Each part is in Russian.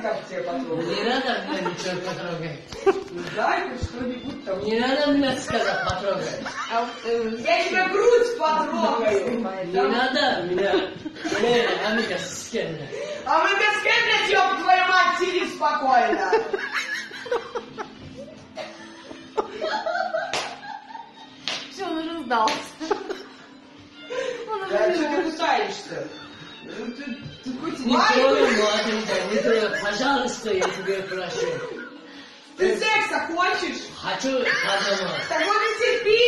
как тебе потрогать. Не надо меня ничего потрогать. Дай ты что-нибудь там. Не надо меня сказать потрогать. Я тебе грудь потрогаю. Не надо меня. А мы без кем-то. А мы без кем-то, ёб твою мать, сиди спокойно. Все, он уже сдался. Да что ты кусаешься? Ты хоть Не трогай, маленькая, не трогай. Пожалуйста, я тебе прошу. Ты секса хочешь? Хочу одного. Так вот и терпи.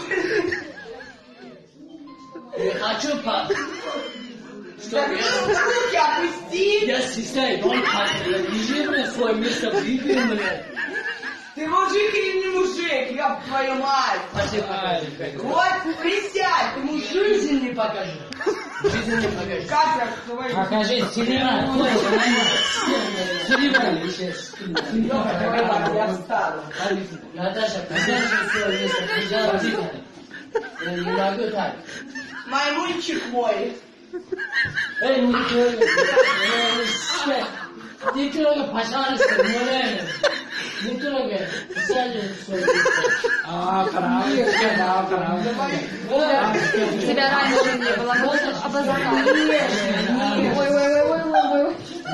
Не хочу что Так я... руки опусти. Я стесняюсь, он лежи мне в свое место, выпей мне. Ты мужик или не мужик, ёб твою мать? Спасибо. Вот, присядь, ты мужик. Жизнь не покажу. Жизнь не покажу. Как я твою... Покажи, синема. Синема. Ёб твою мать, я встану. Наташа, подержи свое место, пожалуйста. Я не могу так. Маймунчик мой. Эй, не трогай. Не трогай, пожалуйста, умоляю. Не трогай. Сядь свое место. Правда. Тебя раньше не было. Можно обозначать. Ой.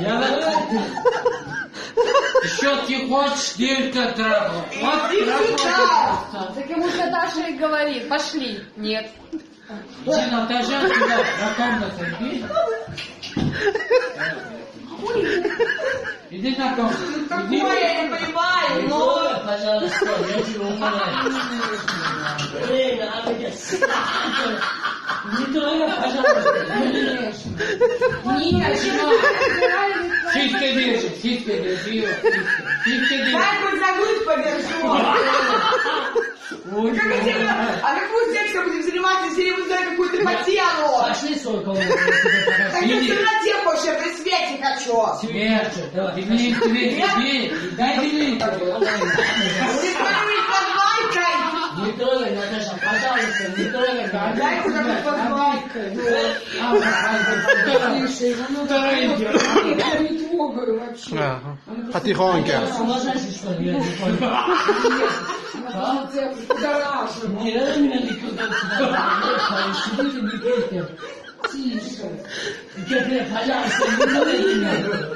Еще ты хочешь девка трахать? Иди сюда. Так ему Наташа и говорит, пошли. Нет. Иди, Наташа, туда, на комнату, иди. Иди на комнату. Иди. Такое я не понимаю, Не но... трогай, пожалуйста, я тебя умоляю. Эй, Надя, не трогай, пожалуйста. Сиськи держи, сиськи держи. Сиськи держи. Дай хоть за грудь подержу. Как я тебе... А какую сексом будем заниматься, если я буду знать какую-то потелу? Пошли в свою комнату, я тебе Так покажу. я в темноте хочешь, я при свете хочу. Свет, давай. Дверь, дай дверь. Ты кто-нибудь под майкой? Не трогай, Наташа, пожалуйста, не трогай. Дай куда-нибудь под майкой. Потихоньку. Сумасшедший, что ли, я не понял. Не надо меня никуда сюда. Сидите, не пейте. Тише. Теперь, пожалуйста, не трогайте меня.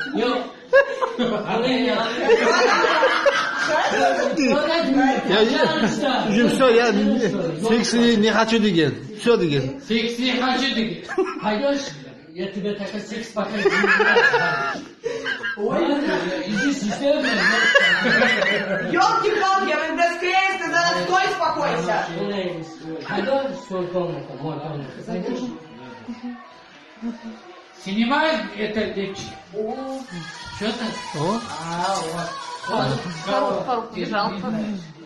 Все, я секс не хочу деген. Все деген. Секс не хочу, ты. Пойдешь? Я тебе такой секс покажу. Ой, иди сюда. Ёлки-палки, я вы бескрестно, тогда стой, спокойся. Пойдешь в свою комнату, мою комнату. Пойдешь? Снимай это лечь. Что там? О. Вот. Фарук бежал.